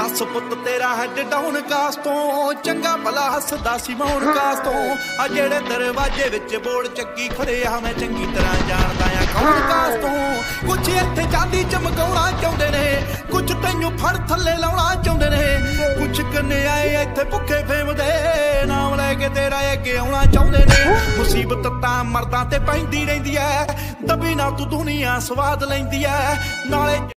दस पुत तेरा हैड डाउन कास तो चंगा भला हसदा सी मौन कास तो आ जेड़े दरवाजे विच बोर्ड चक्की खड़े आ मैं चंगी तरह जानदा आ कौन कास तो कुछ इत्थे चांदी चमकाउणा चाहुंदे ने कुछ तैनू फड़ थल्ले लाउणा चाहुंदे ने कुछ कन्ने आए इत्थे भुखे फेमदे नाम लैके तेरा अगे आउणा चाहुंदे ने मुसीबत तां मर्दां ते पैंदी रहिंदी ऐ दबी ना तू दुनिया स्वाद लैंदी ऐ नाले